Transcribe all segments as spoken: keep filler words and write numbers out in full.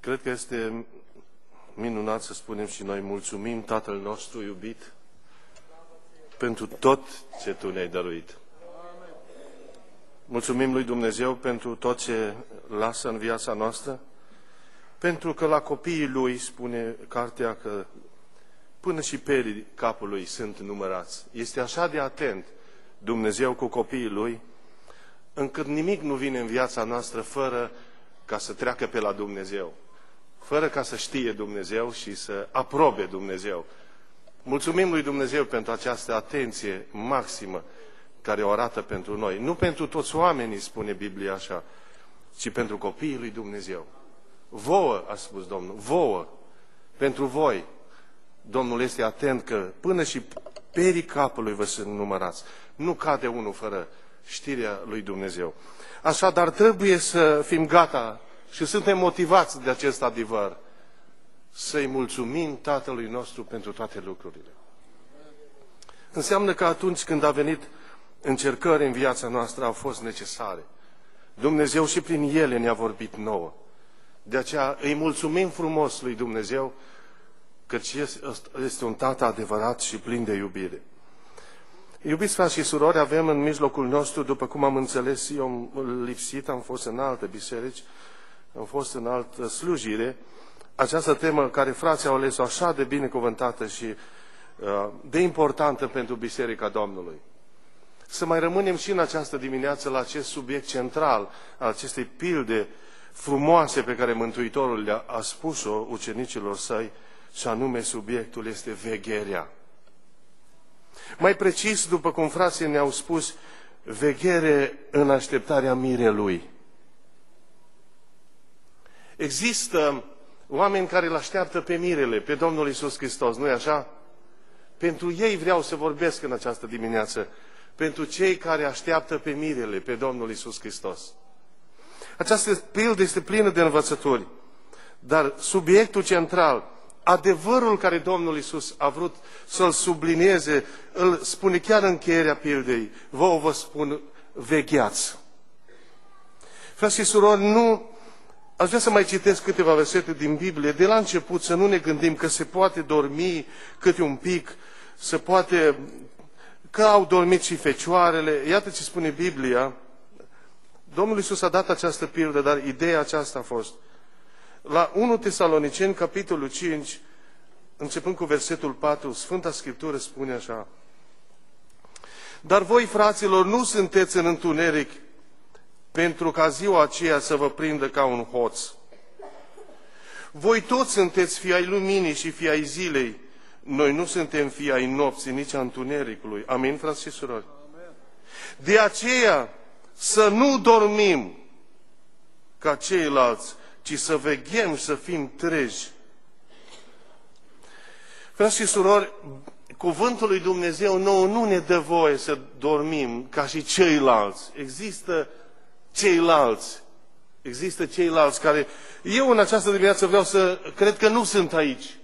Cred că este minunat să spunem și noi mulțumim Tatăl nostru iubit pentru tot ce Tu ne-ai dăruit. Mulțumim lui Dumnezeu pentru tot ce lasă în viața noastră, pentru că la copiii Lui spune cartea că până și perii capului sunt numărați. Este așa de atent Dumnezeu cu copiii Lui, încât nimic nu vine în viața noastră fără ca să treacă pe la Dumnezeu, fără ca să știe Dumnezeu și să aprobe Dumnezeu. Mulțumim lui Dumnezeu pentru această atenție maximă care o arată pentru noi. Nu pentru toți oamenii, spune Biblia așa, ci pentru copiii lui Dumnezeu. Vouă, a spus Domnul, vouă, pentru voi. Domnul este atent că până și perii capului vă sunt numărați. Nu cade unul fără știrea lui Dumnezeu. Așadar, trebuie să fim gata și suntem motivați de acest adevăr, să-i mulțumim Tatălui nostru pentru toate lucrurile. Înseamnă că atunci când a venit încercări în viața noastră, au fost necesare. Dumnezeu și prin ele ne-a vorbit nouă. De aceea îi mulțumim frumos lui Dumnezeu, căci este un Tată adevărat și plin de iubire. Iubiți frați și surori, avem în mijlocul nostru, după cum am înțeles, eu am lipsit, am fost în alte biserici, am fost în altă slujire, această temă care frații au ales-o așa de binecuvântată și uh, de importantă pentru Biserica Domnului. Să mai rămânem și în această dimineață la acest subiect central al acestei pilde frumoase pe care Mântuitorul le-a a spus-o ucenicilor săi, și anume subiectul este vegherea. Mai precis, după cum frații ne-au spus, veghere în așteptarea mirelui. Există oameni care îl așteaptă pe mirele, pe Domnul Iisus Hristos, nu-i așa? Pentru ei vreau să vorbesc în această dimineață, pentru cei care așteaptă pe mirele, pe Domnul Iisus Hristos. Această pildă este plină de învățături, dar subiectul central, adevărul care Domnul Iisus a vrut să-l sublinieze, îl spune chiar în încheierea pildei. Vouă vă spun, vegheați. Frați și surori, nu... Aș vrea să mai citesc câteva versete din Biblie. De la început să nu ne gândim că se poate dormi câte un pic, se poate... că au dormit și fecioarele. Iată ce spune Biblia. Domnul Iisus a dat această pildă, dar ideea aceasta a fost. La întâi Tesaloniceni, capitolul cinci, începând cu versetul patru, Sfânta Scriptură spune așa: Dar voi, fraților, nu sunteți în întuneric pentru ca ziua aceea să vă prindă ca un hoț. Voi toți sunteți fii ai luminii și fii ai zilei. Noi nu suntem fii ai nopții, nici a întunericului. Amin, frați și surori? De aceea să nu dormim ca ceilalți, ci să veghem și să fim treji. Frați și surori, cuvântul lui Dumnezeu nouă nu ne dă voie să dormim ca și ceilalți. Există ceilalți. Există ceilalți care... Eu în această dimineață vreau să... Cred că nu sunt aici.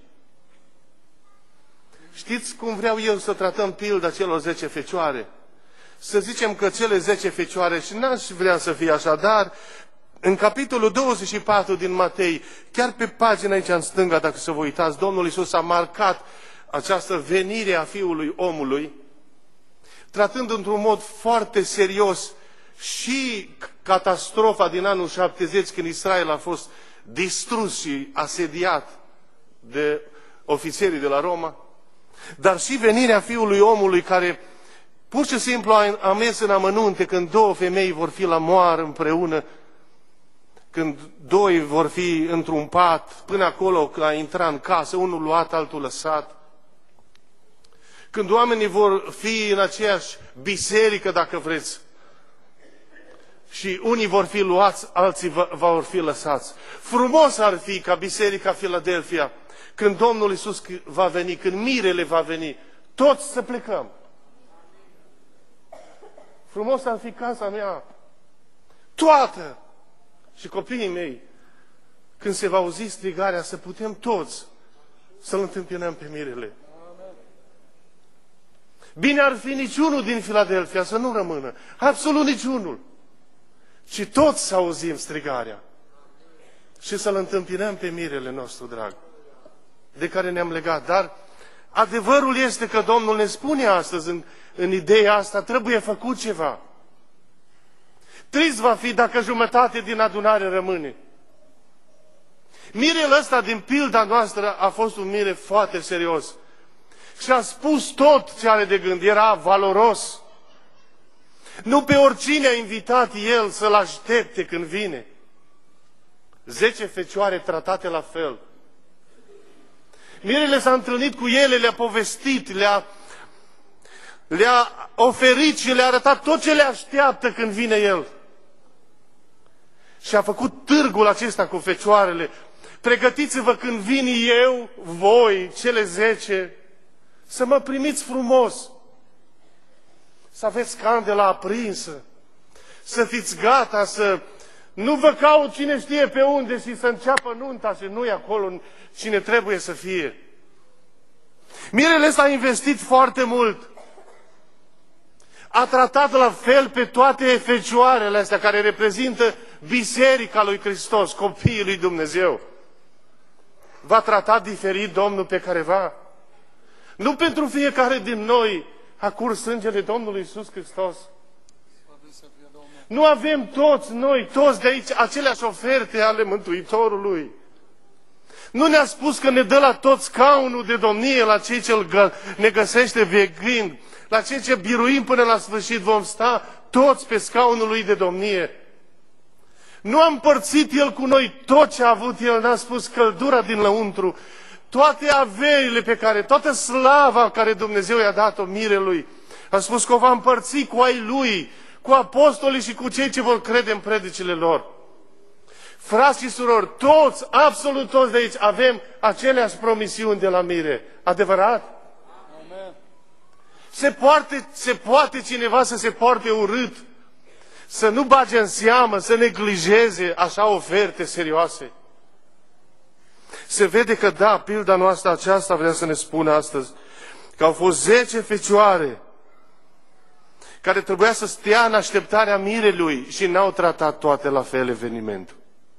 Știți cum vreau eu să tratăm pilda celor zece fecioare? Să zicem că cele zece fecioare, și n-aș vrea să fie așa, dar în capitolul douăzeci și patru din Matei, chiar pe pagina aici în stânga, dacă să vă uitați, Domnul Iisus a marcat această venire a Fiului Omului, tratând într-un mod foarte serios și catastrofa din anul șaptezeci, când Israel a fost distrus și asediat de ofițerii de la Roma, dar și venirea Fiului Omului, care pur și simplu a mers în amănunte, când două femei vor fi la moară împreună, când doi vor fi într-un pat, până acolo că a intrat în casă, unul luat, altul lăsat. Când oamenii vor fi în aceeași biserică, dacă vreți, și unii vor fi luați, alții vor fi lăsați. Frumos ar fi ca Biserica Filadelfia, când Domnul Iisus va veni, când mirele va veni, toți să plecăm. Frumos ar fi casa mea, toată, și copiii mei, când se va auzi strigarea, să putem toți să-L întâmpinăm pe mirele. Bine ar fi niciunul din Filadelfia să nu rămână, absolut niciunul, ci toți să auzim strigarea. și să-L întâmpinăm pe mirele nostru drag, de care ne-am legat. Dar adevărul este că Domnul ne spune astăzi în, în ideea asta, trebuie făcut ceva. Trist va fi dacă jumătate din adunare rămâne. Mirele ăsta din pilda noastră a fost un mire foarte serios. Și a spus tot ce are de gând. Era valoros. Nu pe oricine a invitat el să-l aștepte când vine. Zece fecioare tratate la fel. Mirele s-a întâlnit cu ele, le-a povestit, le-a, le-a oferit și le-a arătat tot ce le așteaptă când vine el. Și a făcut târgul acesta cu fecioarele. Pregătiți-vă când vin eu, voi, cele zece, să mă primiți frumos. Să aveți candela aprinsă. Să fiți gata, să nu vă caut cine știe pe unde și să înceapă nunta și nu e acolo cine trebuie să fie. Mirele s-a investit foarte mult. A tratat la fel pe toate fecioarele astea care reprezintă Biserica lui Hristos, copiii lui Dumnezeu. Va trata diferit Domnul pe careva. Nu pentru fiecare din noi a curs sângele Domnului Iisus Hristos. Nu avem toți noi, toți de aici, aceleași oferte ale Mântuitorului. Nu ne-a spus că ne dă la toți scaunul de domnie, la cei ce ne găsește veghind, la cei ce biruim până la sfârșit vom sta toți pe scaunul lui de domnie. Nu a împărțit El cu noi tot ce a avut El, n-a spus căldura din lăuntru, toate averile pe care, toată slava care Dumnezeu i-a dat-o mirelui. A spus că o va împărți cu ai Lui, cu apostolii și cu cei ce vor crede în predicile lor. Frați și surori, toți, absolut toți de aici, avem aceleași promisiuni de la mire. Adevărat? Amen. Se poate, se poate cineva să se poarte urât, să nu bage în seamă, să neglijeze așa oferte serioase? Se vede că da, pilda noastră aceasta vrea să ne spună astăzi că au fost zece fecioare care trebuia să stea în așteptarea mirelui și n-au tratat toate la fel evenimentul.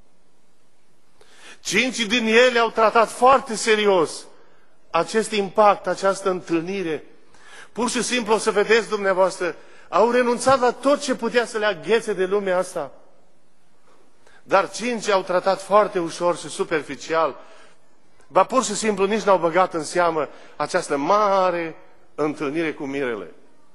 Cinci din ele au tratat foarte serios acest impact, această întâlnire. Pur și simplu, o să vedeți dumneavoastră, au renunțat la tot ce putea să le aghețe de lumea asta. Dar cinci au tratat foarte ușor și superficial. Ba pur și simplu nici n-au băgat în seamă această mare întâlnire cu mirele.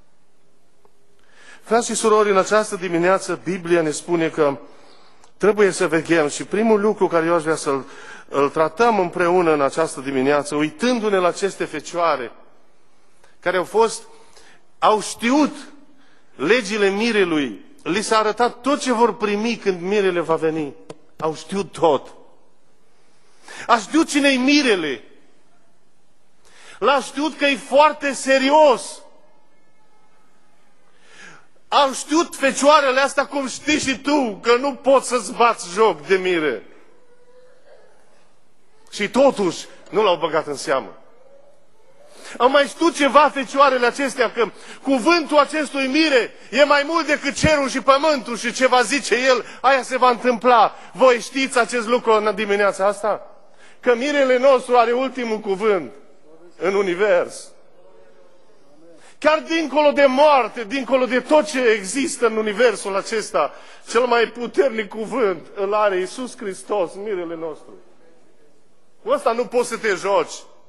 Frați și surori, în această dimineață Biblia ne spune că trebuie să veghem și primul lucru care eu aș vrea să-l îl tratăm împreună în această dimineață, uitându-ne la aceste fecioare care au fost, au știut legile mirelui, li s-a arătat tot ce vor primi când mirele va veni. Au știut tot. A știut cine-i mirele. L-a știut că e foarte serios. Au știut fecioarele astea cum știi și tu, că nu poți să-ți bați joc de mire. Și totuși nu l-au băgat în seamă. Am mai știut ceva fecioarele acestea, că cuvântul acestui mire e mai mult decât cerul și pământul și ce va zice el, aia se va întâmpla. Voi știți acest lucru în dimineața asta? Că mirele nostru are ultimul cuvânt în univers. Chiar dincolo de moarte, dincolo de tot ce există în universul acesta, cel mai puternic cuvânt îl are Iisus Hristos, mirele nostru. Cu ăsta nu poți să te joci.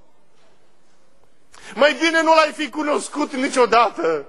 Mai bine nu l-ai fi cunoscut niciodată.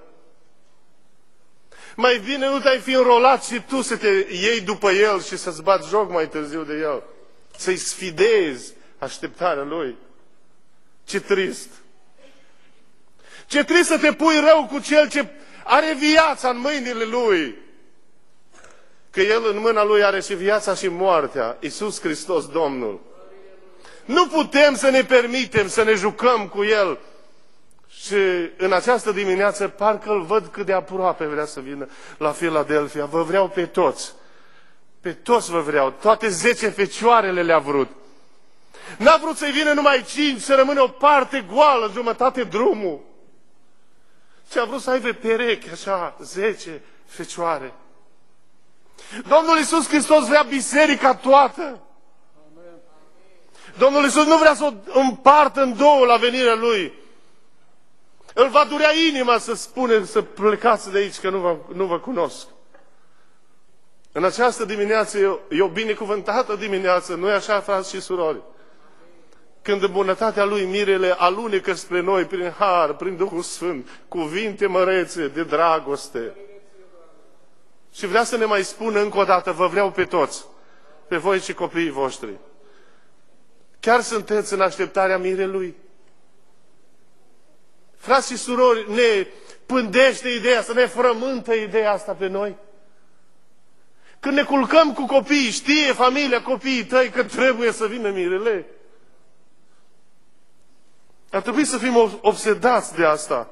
Mai bine nu te-ai fi înrolat și tu să te iei după el și să-ți bați joc mai târziu de el. Să-i sfidezi așteptarea lui. Ce trist! Ce trist să te pui rău cu cel ce are viața în mâinile lui. Că el în mâna lui are și viața și moartea. Iisus Hristos Domnul. Nu putem să ne permitem să ne jucăm cu el. Și în această dimineață parcă îl văd cât de aproape vrea să vină la Filadelfia. Vă vreau pe toți. Pe toți vă vreau. Toate zece fecioarele le-a vrut. N-a vrut să-i vină numai cinci, să rămână o parte goală, jumătate drumul. Ce a vrut să aibă perechi, așa, zece fecioare. Domnul Iisus Hristos vrea biserica toată. Domnul Iisus nu vrea să o împartă în două la venirea Lui. Îl va durea inima să spune, să plecați de aici, că nu vă, nu vă cunosc. În această dimineață e o binecuvântată dimineață, nu-i așa, frați și surori? Când în bunătatea Lui mirele alunecă spre noi prin har, prin Duhul Sfânt, cuvinte mărețe de dragoste. Și vrea să ne mai spună încă o dată, vă vreau pe toți, pe voi și copiii voștri. Chiar sunteți în așteptarea mirelui? Frați și surori, ne pândește ideea, să ne frământă ideea asta pe noi? Când ne culcăm cu copiii, știe familia, copiii tăi că trebuie să vină mirele? Ar trebui să fim obsedați de asta.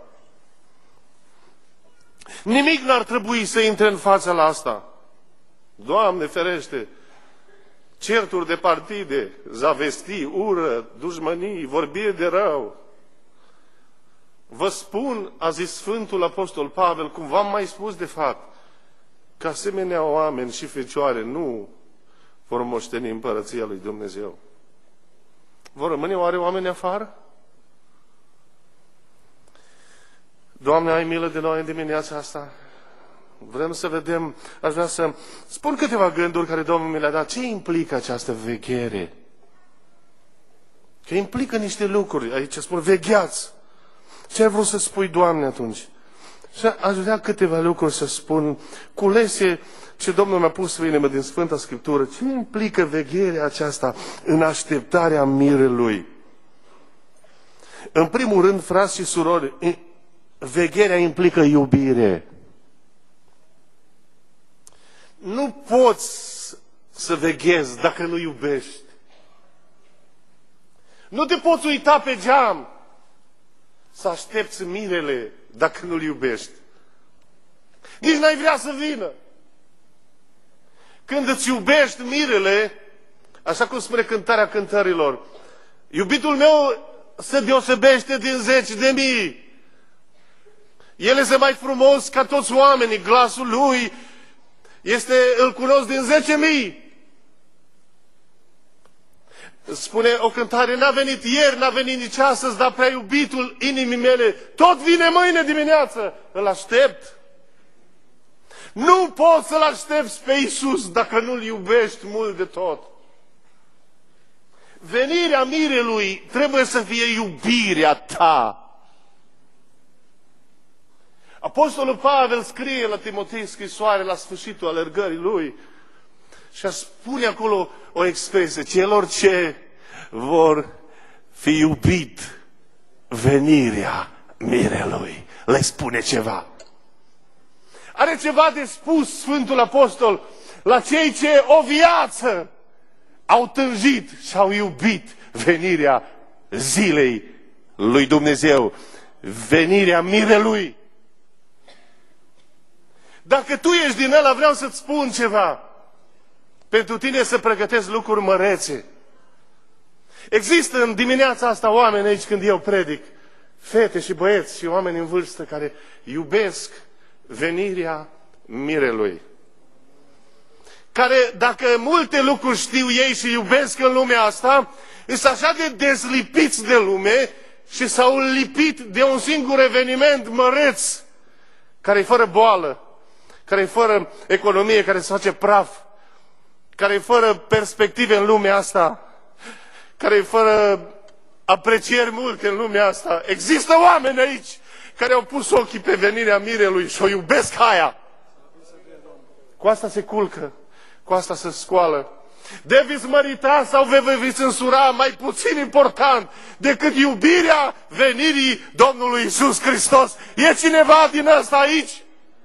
Nimic n-ar trebui să intre în fața la asta. Doamne ferește! Certuri de partide, zavestii, ură, dușmănii, vorbire de rău. Vă spun, a zis Sfântul Apostol Pavel, cum v-am mai spus de fapt, că asemenea oameni și fecioare nu vor moșteni împărăția lui Dumnezeu. Vor rămâne oare oameni afară? Doamne, ai milă de noi în dimineața asta. Vrem să vedem, aș vrea să spun câteva gânduri care Domnul mi le-a dat. Ce implică această veghere? Că implică niște lucruri. Aici spun, vegheați. Ce ai vrut să spui, Doamne, atunci? Și aș vrea câteva lucruri să spun, culese ce Domnul mi-a pus în inimă din Sfânta Scriptură. Ce implică vegherea aceasta în așteptarea mirelui? În primul rând, frați și surori, vegherea implică iubire. Nu poți să veghezi dacă nu iubești. Nu te poți uita pe geam să aștepți mirele dacă nu-l iubești. Nici n-ai vrea să vină. Când îți iubești mirele, așa cum spune cântarea cântărilor, iubitul meu se deosebește din zeci de mii. El este mai frumos ca toți oamenii, glasul lui este, îl cunosc din zece mii. Spune o cântare, n-a venit ieri, n-a venit nici astăzi, dar prea iubitul inimii mele, tot vine mâine dimineață, îl aștept. Nu poți să-L aștepți pe Iisus dacă nu-L iubești mult de tot. Venirea mirelui trebuie să fie iubirea ta. Apostolul Pavel scrie la Timotei scrisoare la sfârșitul alergării lui și a spune acolo o expresie, celor ce vor fi iubit venirea mirelui. Le spune ceva. Are ceva de spus Sfântul Apostol la cei ce o viață au tânjit și au iubit venirea zilei lui Dumnezeu, venirea mirelui. Dacă tu ești din ăla, vreau să-ți spun ceva. Pentru tine să pregătesc lucruri mărețe. Există în dimineața asta oameni aici când eu predic, fete și băieți și oameni în vârstă care iubesc venirea mirelui. Care, dacă multe lucruri știu ei și iubesc în lumea asta, sunt așa de dezlipiți de lume și s-au lipit de un singur eveniment măreț, care e fără boală, care e fără economie, care se face praf, care e fără perspective în lumea asta, care e fără aprecieri multe în lumea asta. Există oameni aici care au pus ochii pe venirea mirelui și o iubesc aia. Cu asta se culcă, cu asta se scoală. De vi-ți mărita sau vă veți însura, mai puțin important decât iubirea venirii Domnului Iisus Hristos. E cineva din ăsta aici?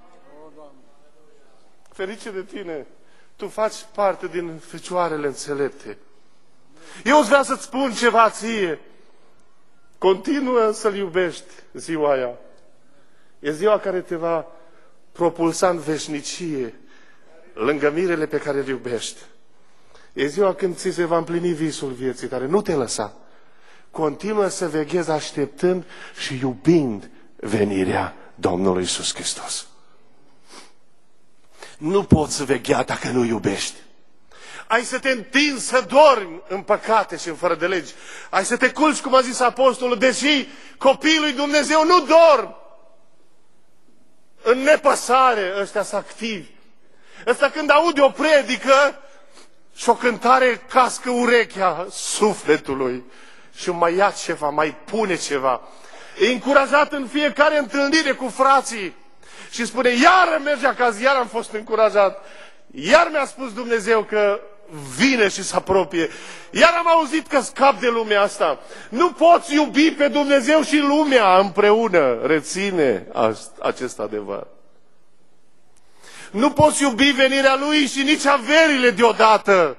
Ferice de tine, tu faci parte din fecioarele înțelepte. Eu îți vreau să-ți spun ceva ție. Continuă să-L iubești ziua aia. E ziua care te va propulsa în veșnicie lângă mirele pe care îl iubești. E ziua când ți se va împlini visul vieții tale. Nu te lăsa. Continuă să veghezi așteptând și iubind venirea Domnului Iisus Hristos. Nu poți să veghea dacă nu iubești. ai să te întinzi să dormi în păcate și în fără de legi. Ai să te culci, cum a zis apostolul, deși copiii lui Dumnezeu nu dorm. În nepăsare, ăștia sunt activi. Ăsta când aude o predică și o cântare, cască urechea sufletului și mai ia ceva, mai pune ceva. E încurajat în fiecare întâlnire cu frații și spune, iară merge acasă, iar am fost încurajat. Iar mi-a spus Dumnezeu că vine și se apropie. Iar am auzit că scap de lumea asta. Nu poți iubi pe Dumnezeu și lumea împreună. Reține acest adevăr. Nu poți iubi venirea Lui și nici averile deodată.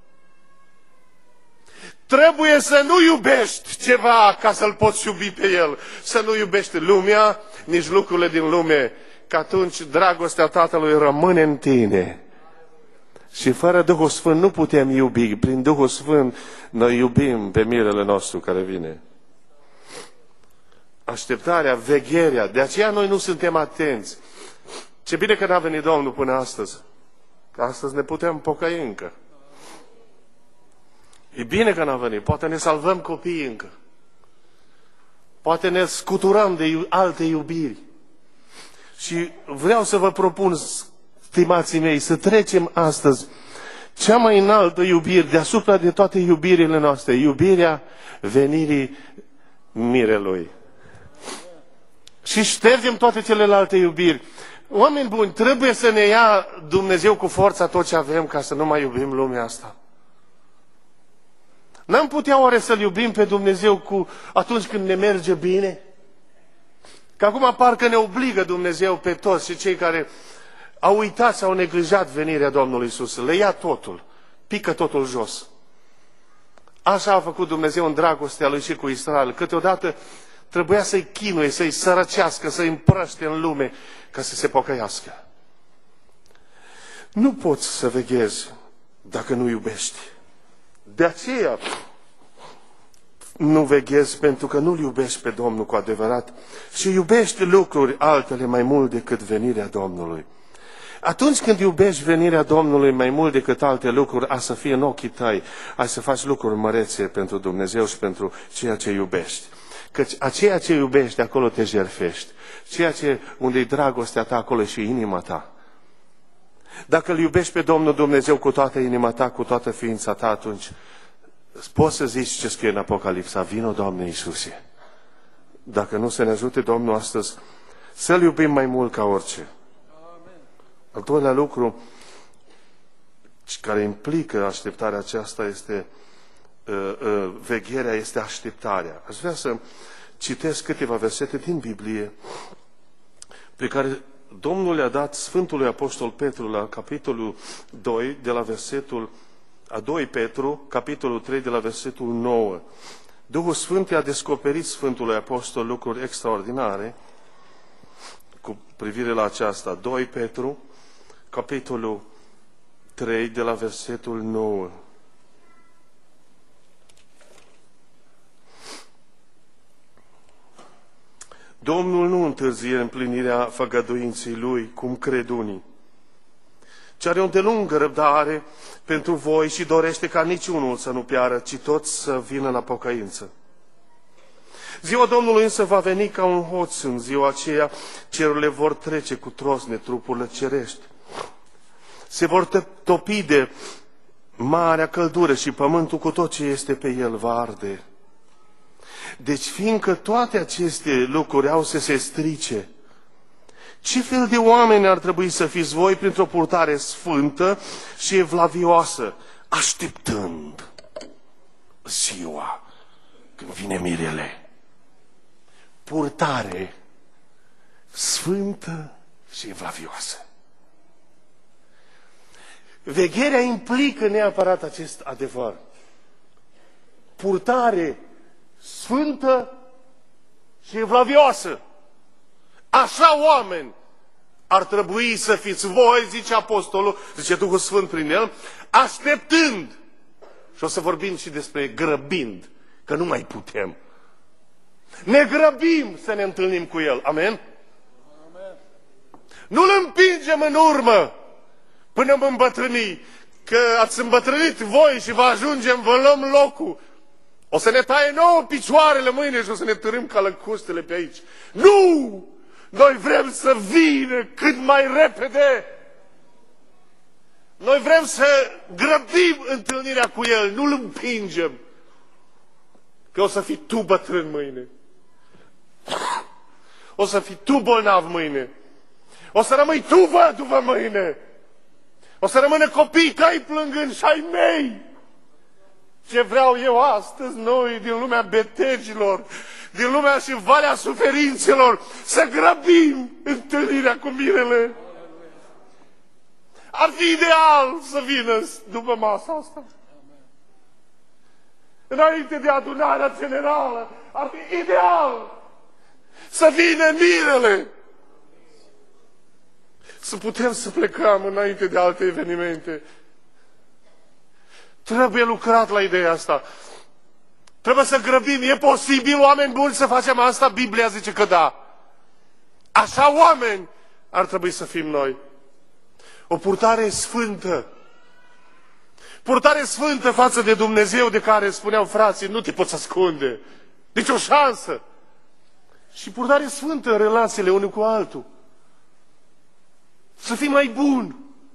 Trebuie să nu iubești ceva ca să-L poți iubi pe El. Să nu iubești lumea, nici lucrurile din lume. Că atunci dragostea Tatălui rămâne în tine. Și fără Duhul Sfânt nu putem iubi. Prin Duhul Sfânt noi iubim pe mirele nostru care vine. Așteptarea, vegherea. De aceea noi nu suntem atenți. Ce bine că n-a venit Domnul până astăzi. Că astăzi ne putem pocăi încă. E bine că n-a venit. Poate ne salvăm copiii încă. Poate ne scuturăm de alte iubiri. Și vreau să vă propun, stimații mei, să trecem astăzi cea mai înaltă iubire, deasupra de toate iubirile noastre, iubirea venirii mirelui. Și ștergem toate celelalte iubiri. Oameni buni, trebuie să ne ia Dumnezeu cu forța tot ce avem ca să nu mai iubim lumea asta. N-am putea oare să-L iubim pe Dumnezeu cu atunci când ne merge bine? Că acum parcă ne obligă Dumnezeu pe toți și cei care au uitat sau au neglijat venirea Domnului Iisus. Le ia totul, pică totul jos. Așa a făcut Dumnezeu în dragostea Lui și cu Israel. Câteodată trebuia să-i chinuie, să-i sărăcească, să-i împrăște în lume ca să se pocăiască. Nu poți să veghezi dacă nu iubești. De aceea nu veghezi pentru că nu-L iubești pe Domnul cu adevărat și iubești lucruri altele mai mult decât venirea Domnului. Atunci când iubești venirea Domnului mai mult decât alte lucruri, a să fie în ochii tăi, ai să faci lucruri mărețe pentru Dumnezeu și pentru ceea ce iubești. Căci a ceea ce iubești, acolo te jertfești. Ceea ce, unde-i dragostea ta, acolo și inima ta. Dacă îl iubești pe Domnul Dumnezeu cu toată inima ta, cu toată ființa ta, atunci poți să zici ce scrie în Apocalipsa, vino, Doamne Iisuse. Dacă nu să ne ajute Domnul astăzi, să-L iubim mai mult ca orice. Amen. Al doilea lucru care implică așteptarea aceasta este uh, uh, vegherea, este așteptarea. Aș vrea să citesc câteva versete din Biblie pe care Domnul le-a dat Sfântului Apostol Petru la capitolul doi, de la versetul a doi Petru, capitolul trei, de la versetul nouă. Duhul Sfânt i-a descoperit Sfântului Apostol lucruri extraordinare cu privire la aceasta. doi Petru, capitolul trei, de la versetul nouă. Domnul nu întârzie împlinirea făgăduinței Lui, cum cred unii, ci are o îndelungă răbdare pentru voi și dorește ca niciunul să nu piară, ci toți să vină la pocăință. Ziua Domnului însă va veni ca un hoț. În ziua aceea cerurile vor trece cu trosne, trupurile cerești. Se vor topi de marea căldură și pământul cu tot ce este pe el va arde. Deci, fiindcă toate aceste lucruri au să se strice, ce fel de oameni ar trebui să fiți voi printr-o purtare sfântă și evlavioasă, așteptând ziua când vine mirele? Purtare sfântă și evlavioasă. Vegherea implică neapărat acest adevăr. Purtare sfântă și evlavioasă. Așa oameni ar trebui să fiți voi, zice Apostolul, zice Duhul Sfânt prin el, așteptând. Și o să vorbim și despre grăbind, că nu mai putem. Ne grăbim să ne întâlnim cu El. Amen? Amen. Nu-L împingem în urmă până mă îmbătrâni. că ați îmbătrânit voi și vă ajungem, vă luăm locul. O să ne taie nouă picioarele mâine și o să ne târâm ca lăcustele pe aici. Nu! Noi vrem să vină cât mai repede. Noi vrem să grăbim întâlnirea cu El, nu-L împingem. Că o să fii tu bătrân mâine. O să fii tu bolnav mâine. O să rămâi tu văduvă mâine. O să rămână copii cai plângând și ai mei. Ce vreau eu astăzi, noi, din lumea betegilor, din lumea și valea suferințelor, să grăbim întâlnirea cu mirele. Ar fi ideal să vină după masa asta. Înainte de adunarea generală, ar fi ideal să vină mirele. Să putem să plecăm înainte de alte evenimente. Trebuie lucrat la ideea asta. Trebuie să grăbim. E posibil, oameni buni, să facem asta? Biblia zice că da. Așa oameni ar trebui să fim noi. O purtare sfântă. Purtare sfântă față de Dumnezeu de care spuneau frații, nu te poți ascunde. Nici o șansă. Și purtare sfântă în relațiile unul cu altul. Să fii mai bun.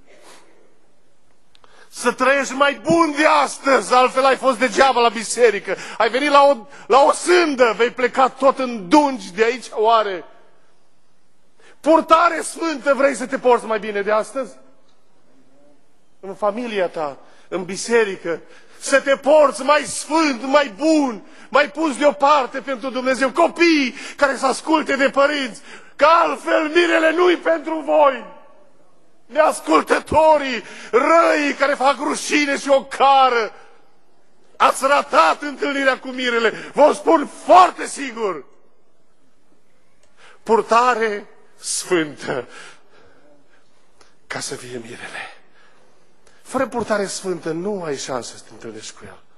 Să trăiești mai bun de astăzi, altfel ai fost degeaba la biserică. Ai venit la o, la o sândă, vei pleca tot în dungi de aici, oare? Purtare sfântă, vrei să te porți mai bine de astăzi? În familia ta, în biserică, să te porți mai sfânt, mai bun, mai pus deoparte pentru Dumnezeu. Copiii care să asculte de părinți, că altfel mirele nu-i pentru voi. Neascultătorii, răii care fac rușine și ocară, ați ratat întâlnirea cu mirele. Vă spun foarte sigur. Purtare sfântă ca să fie mirele. Fără purtare sfântă nu ai șansă să te întâlnești cu el.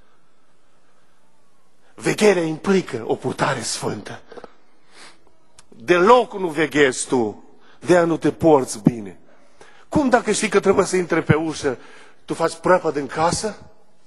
Vegherea implică o purtare sfântă. Deloc nu veghezi tu, de-aia nu te porți bine. Cum dacă știi că trebuie să intre pe ușă, tu faci prăpăd în casă?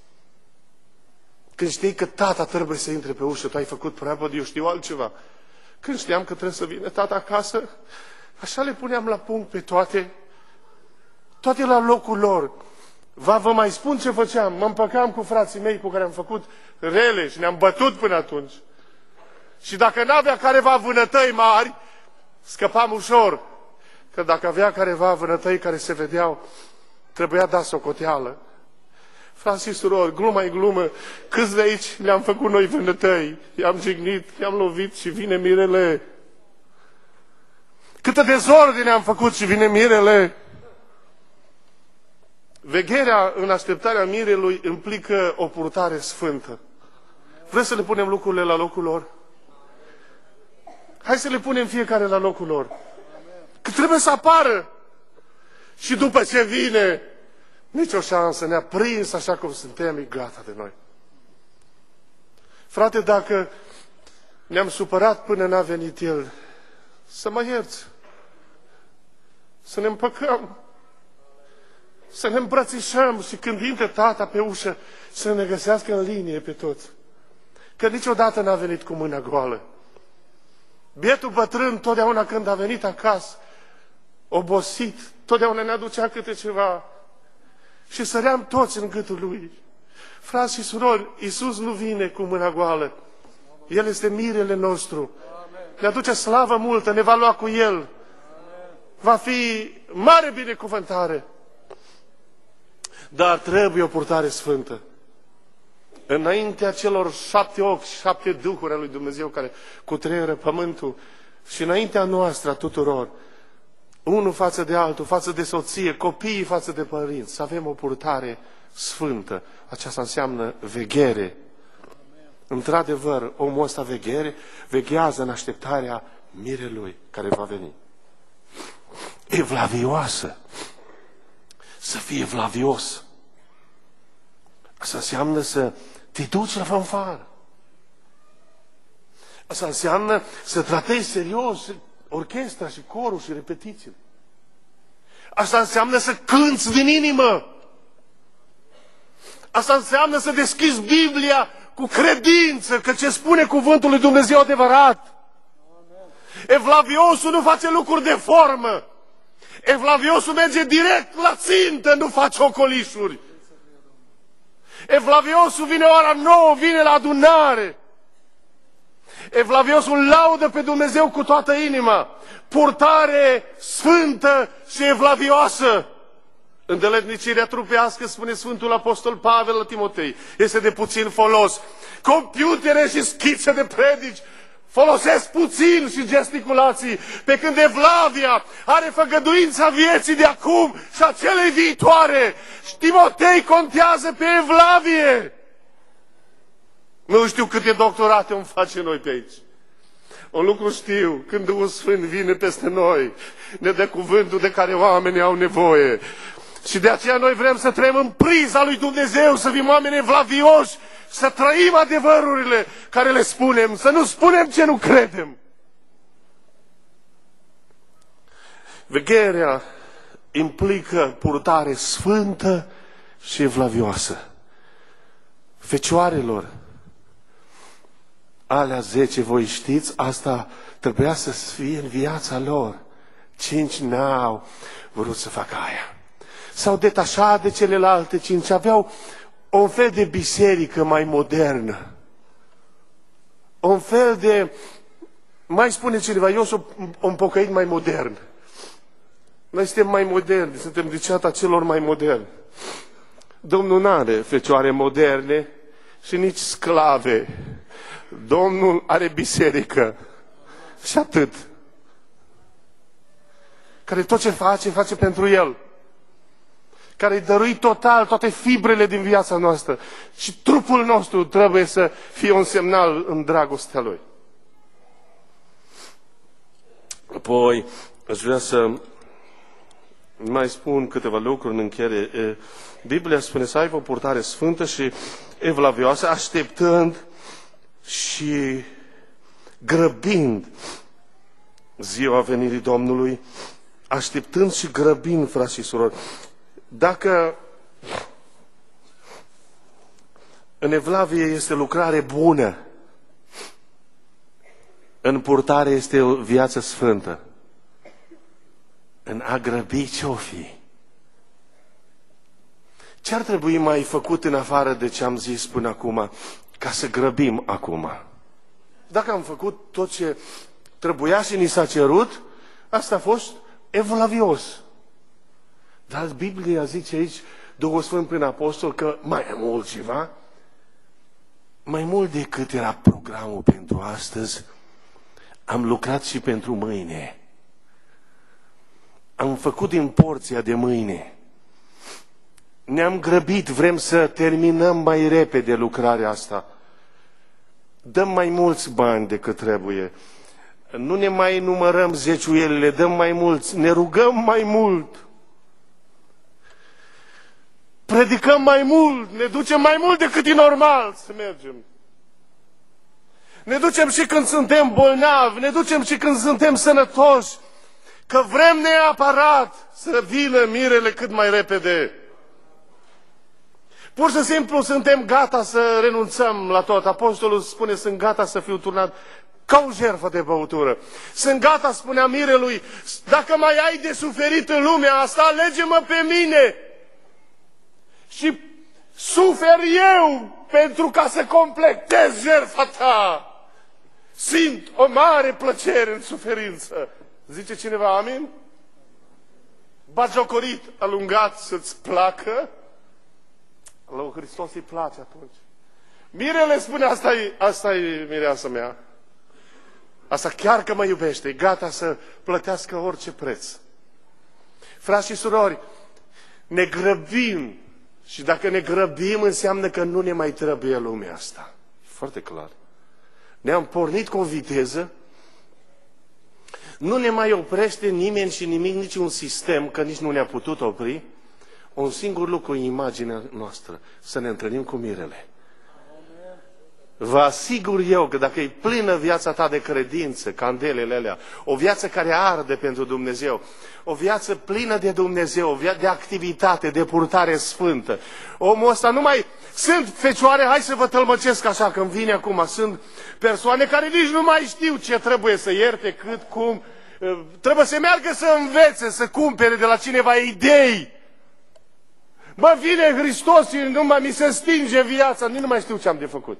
Când știi că tata trebuie să intre pe ușă, tu ai făcut prăpăd, eu știu altceva. Când știam că trebuie să vină tata acasă, așa le puneam la punct pe toate, toate la locul lor. Va, vă mai spun ce făceam. Mă împăcam cu frații mei cu care am făcut rele și ne-am bătut până atunci. Și dacă n-avea careva vânătăi mari, scăpam ușor. Că dacă avea careva vânătăi care se vedeau, trebuia da socoteală. Frați și surori, gluma-i glumă, câți de aici le-am făcut noi vânătăi, i-am jignit, i-am lovit și vine mirele. Câtă dezordine am făcut și vine mirele. Vegherea în așteptarea mirelui implică o purtare sfântă. Vreți să le punem lucrurile la locul lor? Hai să le punem fiecare la locul lor. Că trebuie să apară. Și după ce vine, nicio șansă, ne-a prins așa cum suntem, e gata de noi. Frate, dacă ne-am supărat până n-a venit El, să mă ierți. Să ne împăcăm. Să ne îmbrățișăm și când intră tata pe ușă, să ne găsească în linie pe toți. Că niciodată n-a venit cu mâna goală. Bietul bătrân, totdeauna când a venit acasă, obosit, totdeauna ne aducea câte ceva. Și săream toți în gâtul lui. Frați și surori, Iisus nu vine cu mâna goală. El este mirele nostru. Ne aduce slavă multă, ne va lua cu El. Va fi mare binecuvântare. Dar trebuie o purtare sfântă. Înaintea celor șapte ochi, șapte duhuri ale lui Dumnezeu care cutreieră pământul și înaintea noastră a tuturor, unul față de altul, față de soție, copiii față de părinți, să avem o purtare sfântă. Aceasta înseamnă veghere. Într-adevăr, omul ăsta veghere, veghează în așteptarea mirelui care va veni. Evlavioasă. Să fie evlavios. Asta înseamnă să te duci la fanfară. Asta înseamnă să tratezi serios orchestra și corul și repetițiile. Asta înseamnă să cânți din inimă. Asta înseamnă să deschizi Biblia cu credință, că ce spune cuvântul lui Dumnezeu adevărat. Evlaviosul nu face lucruri de formă. Evlaviosul merge direct la țintă, nu face ocolișuri. Evlaviosul vine ora nouă, vine la adunare. Evlaviosul laudă pe Dumnezeu cu toată inima. Purtare sfântă și evlavioasă. Îndeletnicirea trupească, spune Sfântul Apostol Pavel la Timotei, este de puțin folos. Computere și schițe de predici folosesc puțin și gesticulații, pe când Evlavia are făgăduința vieții de acum și a celei viitoare. Și Timotei contează pe Evlavie. Nu știu câte doctorate îmi face noi pe aici. Un lucru știu, când Duhul Sfânt vine peste noi, ne dă cuvântul de care oamenii au nevoie. Și de aceea noi vrem să trăim în priza lui Dumnezeu, să fim oameni evlavioși, să trăim adevărurile care le spunem, să nu spunem ce nu credem. Vegherea implică purtare sfântă și evlavioasă. Fecioarelor, alea zece, voi știți, asta trebuia să fie în viața lor. Cinci n-au vrut să facă aia. S-au detașat de celelalte cinci, aveau un fel de biserică mai modernă. Un fel de, mai spune cineva, eu sunt un pocăit mai modern. Noi suntem mai moderni, suntem de ceata celor mai moderni. Domnul n-are fecioare moderne și nici sclave. Domnul are biserică. Și atât. Care tot ce face, face pentru El. Care îi dărui total toate fibrele din viața noastră. Și trupul nostru trebuie să fie un semnal în dragostea Lui. Apoi, aș vrea să mai spun câteva lucruri în încheiere. Biblia spune să aibă o purtare sfântă și evlavioasă, așteptând și grăbind ziua venirii Domnului, așteptând și grăbind, frați și surori. Dacă în evlavie este lucrare bună, în purtare este o viață sfântă, în a grăbi ce-o fi? Ce ar trebui mai făcut în afară de ce am zis până acum, ca să grăbim acum? Dacă am făcut tot ce trebuia și ni s-a cerut, asta a fost evlavios. Dar Biblia zice aici, Duhul Sfânt prin Apostol, că mai e mult ceva, mai mult decât era programul pentru astăzi, am lucrat și pentru mâine. Am făcut din porția de mâine. Ne-am grăbit, vrem să terminăm mai repede lucrarea asta. Dăm mai mulți bani decât trebuie. Nu ne mai numărăm zeciuielile, dăm mai mulți, ne rugăm mai mult. Predicăm mai mult, ne ducem mai mult decât e normal să mergem. Ne ducem și când suntem bolnavi, ne ducem și când suntem sănătoși, că vrem neapărat să vină mirele cât mai repede. Pur și simplu suntem gata să renunțăm la tot. Apostolul spune, sunt gata să fiu turnat ca o jertfă de băutură. Sunt gata, spunea mirelui, dacă mai ai de suferit în lumea asta, alege-mă pe mine. Și sufer eu pentru ca să completez jertfa ta. Simt o mare plăcere în suferință. Zice cineva amin? Bagiocorit, alungat să-ți placă? Lui Hristos îi place atunci. Mirele spune, asta e, asta e mireasa mea. Asta chiar că mă iubește, e gata să plătească orice preț. Frați și surori, ne grăbim. Și dacă ne grăbim, înseamnă că nu ne mai trebuie lumea asta. Foarte clar. Ne-am pornit cu o viteză, nu ne mai oprește nimeni și nimic, nici un sistem, că nici nu ne-a putut opri. Un singur lucru în imaginea noastră, să ne întâlnim cu mirele. vă asigur eu că dacă e plină viața ta de credință, candelele alea, o viață care arde pentru Dumnezeu, o viață plină de Dumnezeu, o viață de activitate, de purtare sfântă, omul ăsta nu mai... Sunt fecioare, hai să vă tălmăcesc așa, că îmi vine acum, sunt persoane care nici nu mai știu ce trebuie să ierte, cât, cum, trebuie să meargă să învețe, să cumpere de la cineva idei. Bă, vine Hristos și nu mai mi se stinge viața, nici nu mai știu ce am de făcut.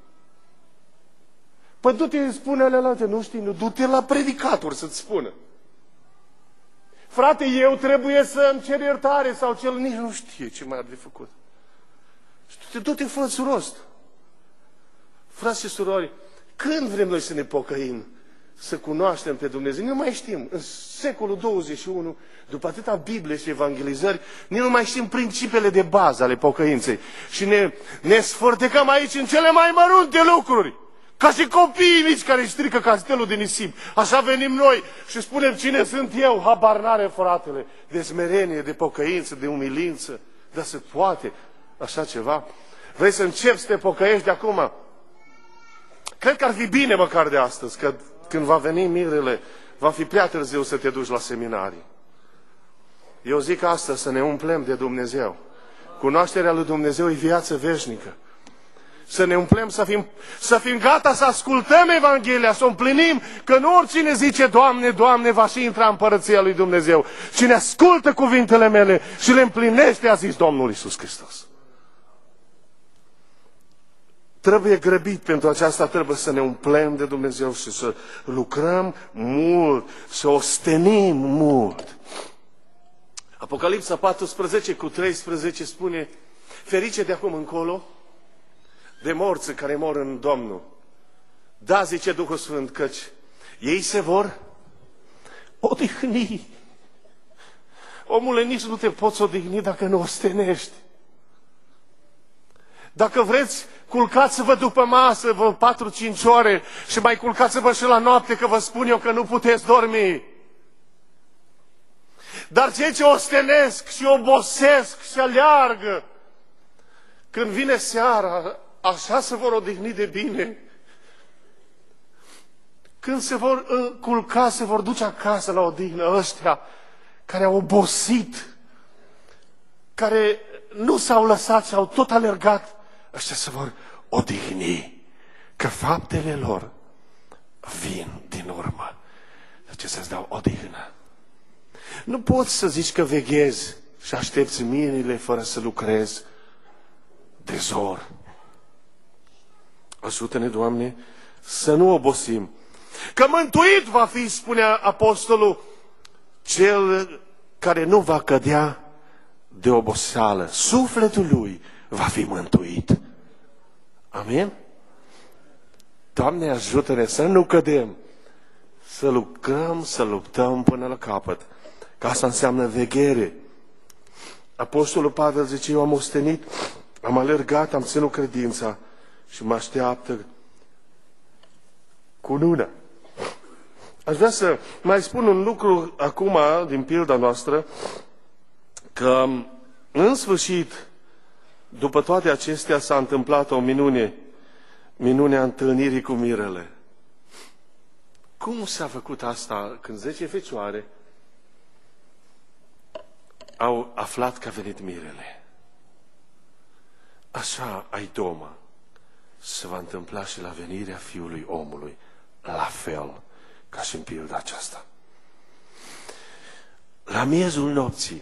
Păi du-te, spune alea, nu știi, nu, du-te la predicator să-ți spună. Frate, eu trebuie să-mi cer iertare sau cel nici nu știe ce mai are de făcut. Și du-te, du-te, fă-ți rost. Frați și surori, când vrem noi să ne pocăim, să cunoaștem pe Dumnezeu? Nu mai știm. În secolul douăzeci și unu, după atâta Biblie și evangelizări, nici nu mai știm principiile de bază ale pocăinței. Și ne, ne sfărtecăm aici în cele mai mărunte lucruri. Ca și copiii mici care își strică castelul de nisip. Așa venim noi și spunem cine sunt eu. Habar n-are fratele. De smerenie, de pocăință, de umilință. Dar se poate așa ceva? Vrei să începi să te pocăiești de acum? Cred că ar fi bine măcar de astăzi, că când va veni mirele, va fi prea târziu să te duci la seminarii. Eu zic astăzi să ne umplem de Dumnezeu. Cunoașterea lui Dumnezeu e viață veșnică. Să ne umplem, să fim, să fim gata să ascultăm Evanghelia, să o împlinim, că nu oricine zice Doamne, Doamne, va și intra în împărăția lui Dumnezeu. Cine ascultă cuvintele mele și le împlinește, a zis Domnul Iisus Hristos. Trebuie grăbit pentru aceasta, trebuie să ne umplem de Dumnezeu și să lucrăm mult, să ostenim mult. Apocalipsa paisprezece cu treisprezece spune, ferice de acum încolo, de morți care mor în Domnul. Da, zice Duhul Sfânt, căci ei se vor odihni. Omule, nici nu te poți odihni dacă nu ostenești. Dacă vreți, culcați-vă după masă, vă patru-cinci ore și mai culcați-vă și la noapte, că vă spun eu că nu puteți dormi. Dar cei ce ostenesc și obosesc și aleargă, când vine seara, așa se vor odihni de bine. Când se vor culca, se vor duce acasă la odihnă ăștia care au obosit, care nu s-au lăsat și au tot alergat, ăștia se vor odihni, că faptele lor vin din urmă. Deci să-ți dau odihnă. Nu poți să zici că veghezi și aștepți minile fără să lucrezi de zor. Ajută-ne, Doamne, să nu obosim. Că mântuit va fi, spunea apostolul, cel care nu va cădea de oboseală. Sufletul lui va fi mântuit. Amin? Doamne, ajută-ne să nu cădem. Să lucrăm, să luptăm până la capăt. Că asta înseamnă veghere. Apostolul Pavel zice, eu am ostenit, am alergat, am ținut credința și mă așteaptă cununa. Aș vrea să mai spun un lucru acum, din pilda noastră, că în sfârșit, după toate acestea, s-a întâmplat o minune, minunea întâlnirii cu mirele. Cum s-a făcut asta când zece fecioare au aflat că a venit mirele? Așa ai domă. Se va întâmpla și la venirea Fiului Omului, la fel ca și în pilda aceasta. La miezul nopții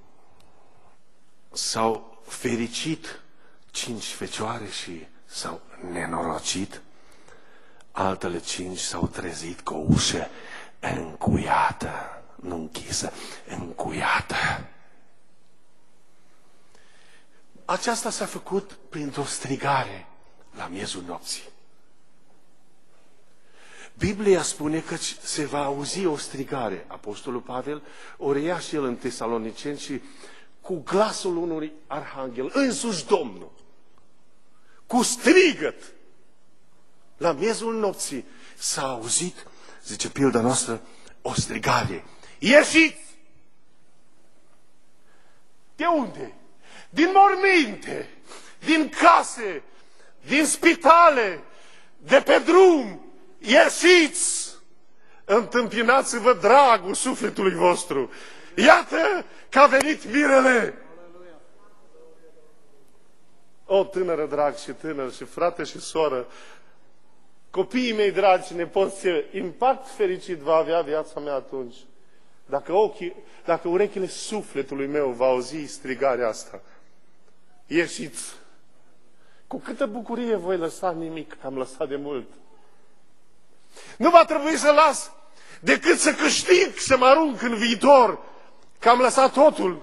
s-au fericit cinci fecioare și s-au nenorocit, altele cinci s-au trezit cu o ușă încuiată, nu închisă, încuiată. Aceasta s-a făcut printr-o strigare la miezul nopții. Biblia spune că se va auzi o strigare. Apostolul Pavel o reia și el în Tesaloniceni și cu glasul unui arhanghel, însuși Domnul, cu strigăt, la miezul nopții s-a auzit, zice pilda noastră, o strigare. Ieșiți! De unde? Din morminte, din case, din spitale, de pe drum, ieșiți, întâmpinați-vă dragul sufletului vostru. Iată că a venit mirele. O, tânără drag și tânăr și frate și soră, copiii mei dragi și nepoți, ce impact fericit va avea viața mea atunci. Dacă, ochii, dacă urechile sufletului meu va auzi strigarea asta. Ieșiți! Cu câtă bucurie voi lăsa nimic, că am lăsat de mult. Nu va trebui să las decât să câștig, să mă arunc în viitor, că am lăsat totul.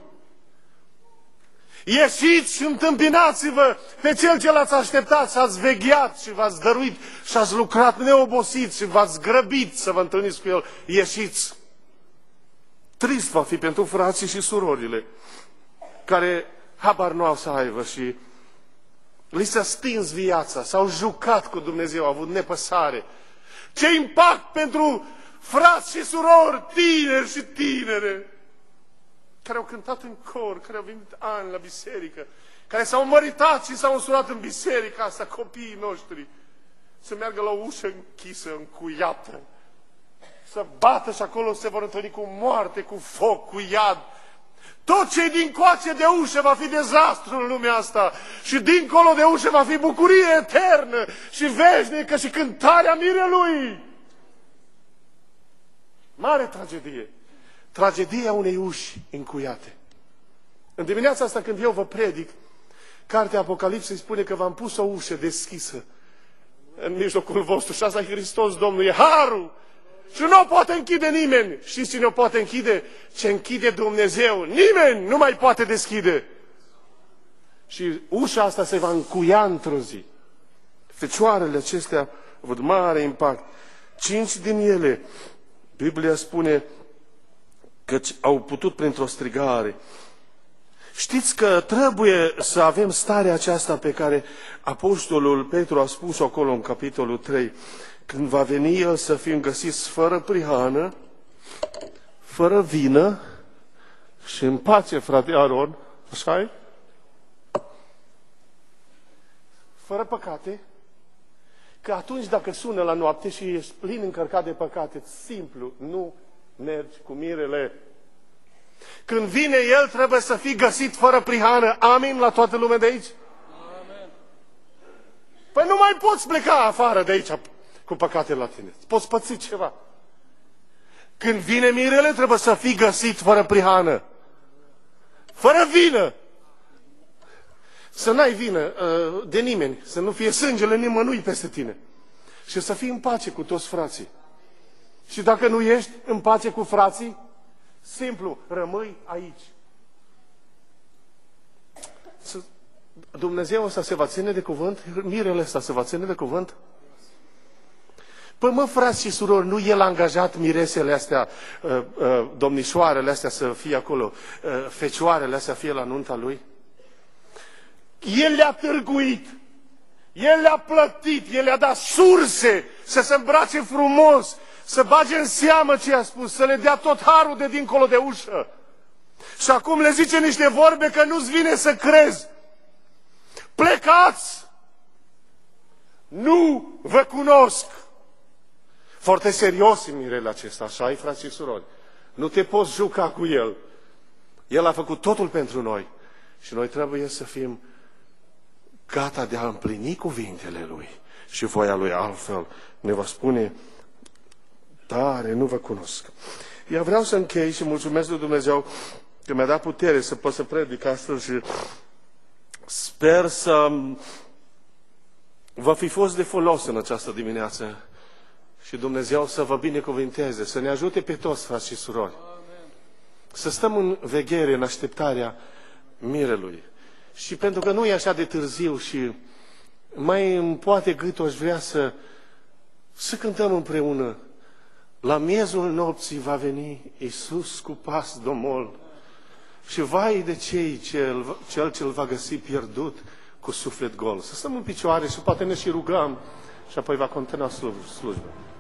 Ieșiți și întâmpinați-vă pe cel ce l-ați așteptat și ați vegheat și v-ați dăruit și ați lucrat neobosit și v-ați grăbit să vă întâlniți cu el. Ieșiți! Trist va fi pentru frații și surorile care habar nu au să aibă și li s-a stins viața, s-au jucat cu Dumnezeu, au avut nepăsare. Ce impact pentru frați și surori, tineri și tinere, care au cântat în cor, care au venit ani la biserică, care s-au măritat și s-au însurat în biserica asta, copiii noștri, să meargă la o ușă închisă, încuiată, să bată și acolo se vor întâlni cu moarte, cu foc, cu iad. Tot ce e dincoace de ușă va fi dezastru în lumea asta și dincolo de ușă va fi bucurie eternă și veșnică și cântarea mirelui. Mare tragedie. Tragedia unei uși încuiate. În dimineața asta când eu vă predic, cartea Apocalipsei spune că v-am pus o ușă deschisă în mijlocul vostru și asta e Hristos Domnul, e harul. Și nu o poate închide nimeni. Știți cine o poate închide? Ce închide Dumnezeu. Nimeni nu mai poate deschide. Și ușa asta se va încuia într-o zi. Fecioarele acestea au avut mare impact. Cinci din ele, Biblia spune că au putut printr-o strigare. Știți că trebuie să avem starea aceasta pe care Apostolul Petru a spus-o acolo în capitolul trei. Când va veni El să fim găsiți fără prihană, fără vină și în pace, frate Aron, așa-i? Fără păcate, că atunci dacă sună la noapte și ești plin încărcat de păcate, simplu, nu mergi cu mirele. Când vine El, trebuie să fii găsit fără prihană. Amin la toată lumea de aici? Amen. Păi nu mai poți pleca afară de aici cu păcate la tine. Poți păți ceva. Când vine mirele, trebuie să fii găsit fără prihană. Fără vină. Să n-ai vină de nimeni. Să nu fie sângele nimănui peste tine. Și să fii în pace cu toți frații. Și dacă nu ești în pace cu frații, simplu, rămâi aici. Dumnezeu ăsta se va ține de cuvânt? Mirele ăsta se va ține de cuvânt? Păi mă, frați și surori, nu El a angajat miresele astea, uh, uh, domnișoarele astea să fie acolo, uh, fecioarele astea fie la nunta Lui? El le-a târguit, El le-a plătit, El le-a dat surse să se îmbrace frumos, să bage în seamă ce a spus, să le dea tot harul de dincolo de ușă. Și acum le zice niște vorbe că nu-ți vine să crezi. Plecați! Nu vă cunosc! Foarte serios în mirele acesta, așa-i, frați și surori. Nu te poți juca cu El. El a făcut totul pentru noi. Și noi trebuie să fim gata de a împlini cuvintele Lui și voia Lui, altfel ne va spune tare, nu vă cunosc. Eu vreau să închei și mulțumesc lui Dumnezeu că mi-a dat putere să pot să predic astăzi și sper să vă fi fost de folos în această dimineață și Dumnezeu să vă binecuvinteze, să ne ajute pe toți, frați și surori. Amen. Să stăm în veghere, în așteptarea mirelui. Și pentru că nu e așa de târziu și mai îmi poate gâtul, aș vrea să, să cântăm împreună. La miezul nopții va veni Iisus cu pas domol și vai de cei cel, cel ce-l va găsi pierdut cu suflet gol. Să stăm în picioare și poate ne și rugăm și apoi va continua slujba.